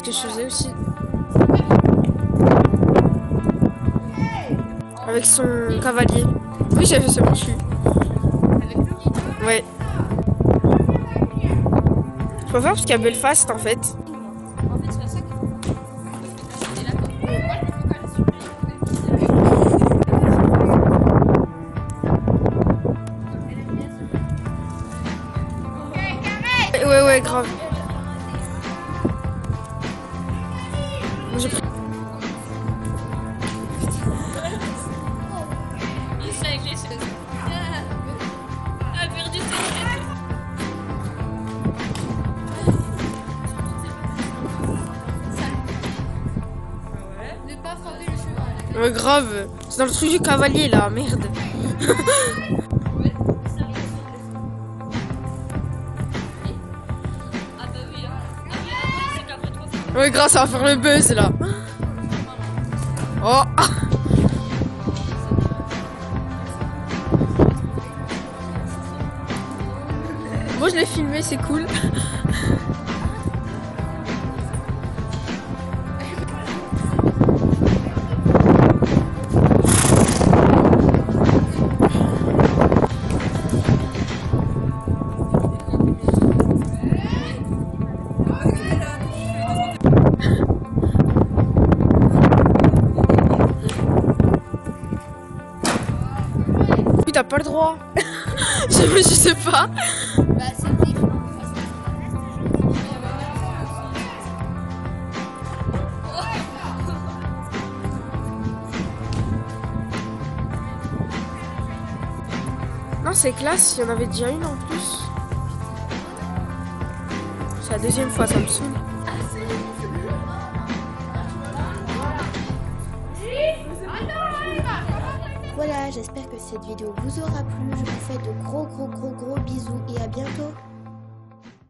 que je faisais aussi. Avec son cavalier. Oui, j'ai fait ce manchu. Ouais. Faut faire parce qu'il y a Belfast en fait. Ouais, grave. J'ai pris... Ouais, grave. C'est dans le truc du cavalier là, merde. Ouais, grave, ça va faire le buzz là. Oh. Moi je l'ai filmé, c'est cool. T'as pas le droit. Je sais pas. Bah, c'est le vif. Non, c'est classe, il y en avait déjà une en plus. C'est la deuxième fois, ça me saoule. Voilà, j'espère que cette vidéo vous aura plu. Je vous fais de gros bisous et à bientôt.